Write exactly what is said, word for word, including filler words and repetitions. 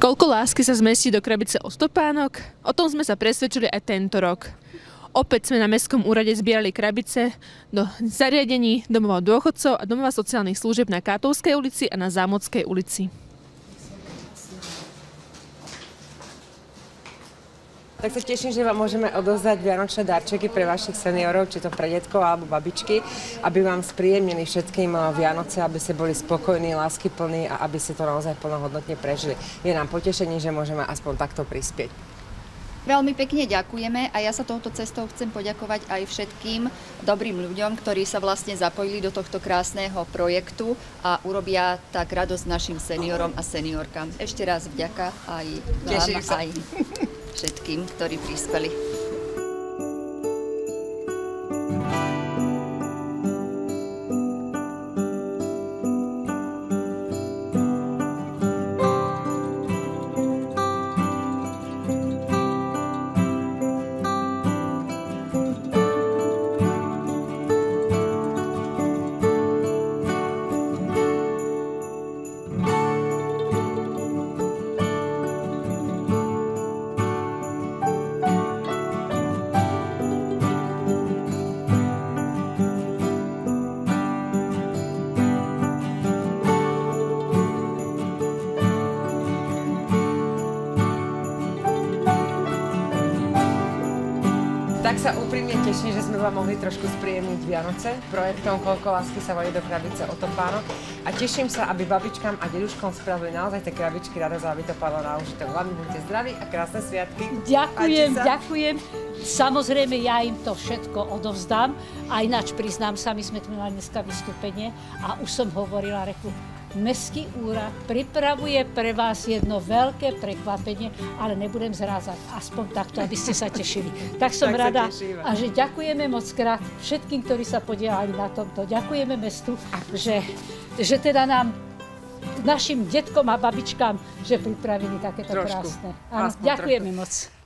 Koľko lásky sa zmestí do krabice od topánok? O tom sme sa presvedčili aj tento rok. Opäť sme na Mestskom úrade zbierali krabice do zariadení domova dôchodcov a domova sociálnych služieb na Kátovskej ulici a na Zámockej ulici. Tak sa teším, že vám môžeme odovzdať vianočné darčeky pre vašich seniorov, či to pre detkov alebo babičky, aby vám spríjemnili všetkým Vianoce, aby ste boli spokojní, láskyplní a aby ste to naozaj plnohodnotne prežili. Je nám potešenie, že môžeme aspoň takto prispieť. Veľmi pekne ďakujeme a ja sa touto cestou chcem poďakovať aj všetkým dobrým ľuďom, ktorí sa vlastne zapojili do tohto krásneho projektu a urobia tak radosť našim seniorom a seniorkám. Ešte raz vďaka aj vám, aj všetkým, ktorí prispeli. Tak sa úprimne teším, že sme vám mohli trošku spríjemniť Vianoce projektom Koľko lásky sa vojde do krabice od topánok. A teším sa, aby babičkám a deduškom spravili naozaj tie krabičky radosť, aby to padlo na užitok. Hlavne buďte zdraví a krásne sviatky. Ďakujem, ďakujem. Samozrejme, ja im to všetko odovzdám. A ináč priznám sa, my sme tu mali dneska vystúpenie a už som hovorila, reku, Mestský úrad pripravuje pre vás jedno veľké prekvapenie, ale nebudem zrázať, aspoň takto, aby ste sa tešili. Tak som tak rada a že ďakujeme moc krát všetkým, ktorí sa podielali na tomto. Ďakujeme mestu, že, že teda nám, našim detkom a babičkám, že pripravili takéto Trošku. krásne. Áno, ďakujeme trošku. moc.